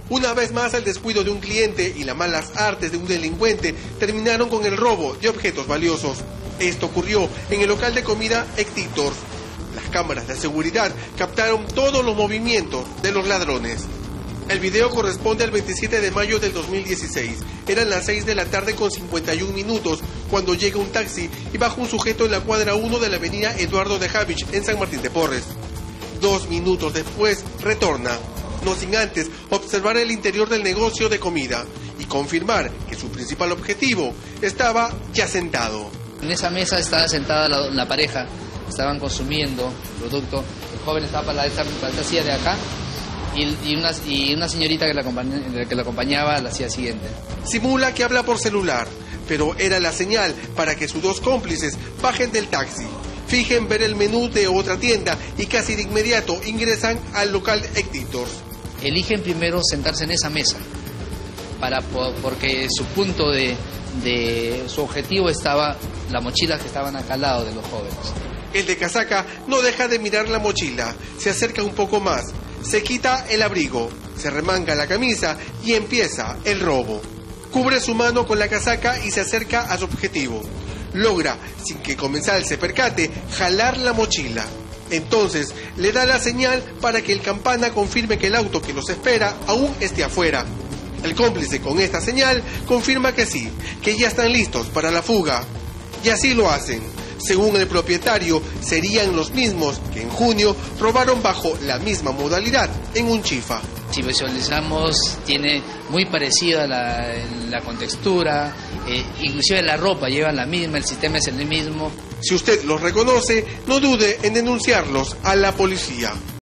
Una vez más, el descuido de un cliente y las malas artes de un delincuente terminaron con el robo de objetos valiosos. Esto ocurrió en el local de comida Ectitor. Las cámaras de seguridad captaron todos los movimientos de los ladrones. El video corresponde al 27 de mayo del 2016. Eran las 6 de la tarde con 51 minutos cuando llega un taxi y baja un sujeto en la cuadra 1 de la avenida Eduardo de Javich en San Martín de Porres. 2 minutos después retorna, no sin antes observar el interior del negocio de comida y confirmar que su principal objetivo estaba ya sentado. En esa mesa estaba sentada la pareja, estaban consumiendo producto. El joven estaba para esta silla de acá y una señorita que la acompañaba a la silla siguiente. Simula que habla por celular, pero era la señal para que sus dos cómplices bajen del taxi, fijen ver el menú de otra tienda y casi de inmediato ingresan al local Ectitor. Eligen primero sentarse en esa mesa, porque su punto su objetivo estaba las mochilas que estaban acá al lado de los jóvenes. El de casaca no deja de mirar la mochila, se acerca un poco más, se quita el abrigo, se remanga la camisa y empieza el robo. Cubre su mano con la casaca y se acerca a su objetivo. Logra, sin que Comensal se percate, jalar la mochila. Entonces le da la señal para que el campana confirme que el auto que los espera aún esté afuera. El cómplice con esta señal confirma que sí, que ya están listos para la fuga. Y así lo hacen. Según el propietario, serían los mismos que en junio robaron bajo la misma modalidad en un chifa. Si visualizamos, tiene muy parecida la contextura, inclusive la ropa lleva la misma, el sistema es el mismo. Si usted los reconoce, no dude en denunciarlos a la policía.